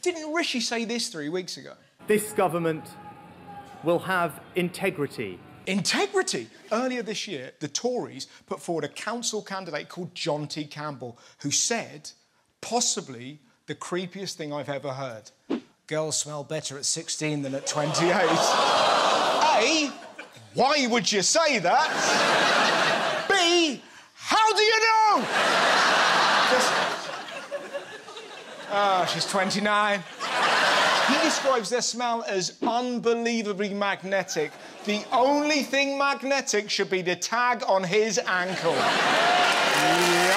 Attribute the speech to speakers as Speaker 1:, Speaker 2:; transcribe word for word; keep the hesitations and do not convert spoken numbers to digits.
Speaker 1: Didn't Rishi say this three weeks ago?
Speaker 2: This government will have integrity.
Speaker 1: Integrity? Earlier this year, the Tories put forward a council candidate called John T. Campbell, who said, possibly the creepiest thing I've ever heard. Girls smell better at sixteen than at twenty-eight. A, why would you say that? B, how do you know? Just... Oh, she's twenty-nine. He describes their smell as unbelievably magnetic. The only thing magnetic should be the tag on his ankle. Yeah.